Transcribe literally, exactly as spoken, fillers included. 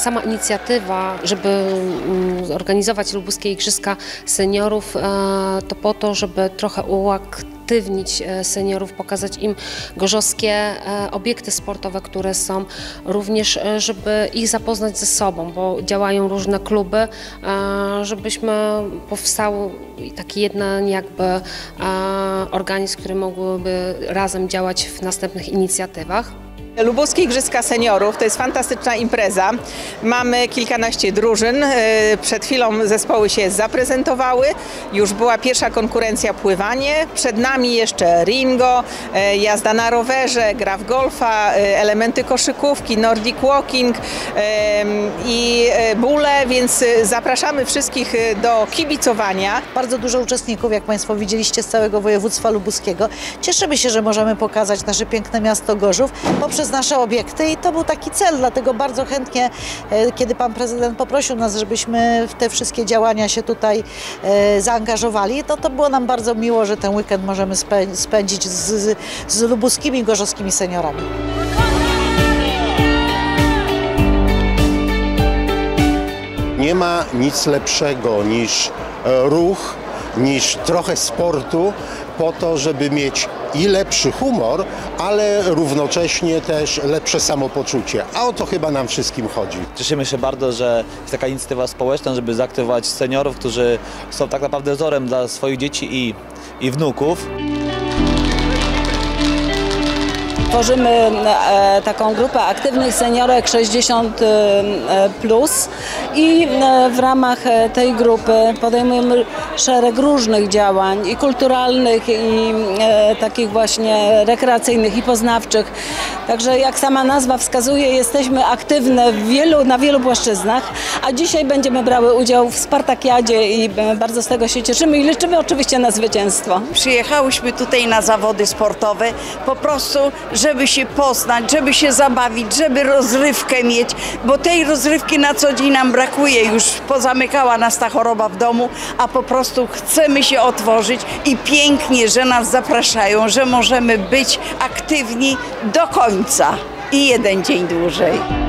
sama inicjatywa, żeby zorganizować lubuskie Igrzyska Seniorów, to po to, żeby trochę uaktywnić seniorów, pokazać im gorzowskie obiekty sportowe, które są, również żeby ich zapoznać ze sobą, bo działają różne kluby, żebyśmy powstał taki jeden jakby organizm, który mógłby razem działać w następnych inicjatywach. Lubuskie Igrzyska Seniorów to jest fantastyczna impreza. Mamy kilkanaście drużyn. Przed chwilą zespoły się zaprezentowały. Już była pierwsza konkurencja pływanie. Przed nami jeszcze ringo, jazda na rowerze, gra w golfa, elementy koszykówki, nordic walking i bóle, więc zapraszamy wszystkich do kibicowania. Bardzo dużo uczestników, jak Państwo widzieliście, z całego województwa lubuskiego. Cieszymy się, że możemy pokazać nasze piękne miasto Gorzów poprzez nasze obiekty i to był taki cel, dlatego bardzo chętnie, kiedy Pan Prezydent poprosił nas, żebyśmy w te wszystkie działania się tutaj zaangażowali, to to było nam bardzo miło, że ten weekend możemy spędzić z, z lubuskimi i gorzowskimi seniorami. Nie ma nic lepszego niż ruch, niż trochę sportu po to, żeby mieć i lepszy humor, ale równocześnie też lepsze samopoczucie. A o to chyba nam wszystkim chodzi. Cieszymy się bardzo, że jest taka inicjatywa społeczna, żeby zaaktywować seniorów, którzy są tak naprawdę wzorem dla swoich dzieci i, i wnuków. Tworzymy taką grupę aktywnych seniorek sześćdziesiąt plus i w ramach tej grupy podejmujemy szereg różnych działań i kulturalnych, i takich właśnie rekreacyjnych i poznawczych. Także jak sama nazwa wskazuje, jesteśmy aktywne w wielu, na wielu płaszczyznach, a dzisiaj będziemy brały udział w Spartakiadzie i bardzo z tego się cieszymy i liczymy oczywiście na zwycięstwo. Przyjechałyśmy tutaj na zawody sportowe po prostu, żeby się poznać, żeby się zabawić, żeby rozrywkę mieć, bo tej rozrywki na co dzień nam brakuje. Już pozamykała nas ta choroba w domu, a po prostu chcemy się otworzyć i pięknie, że nas zapraszają, że możemy być aktywni do końca i jeden dzień dłużej.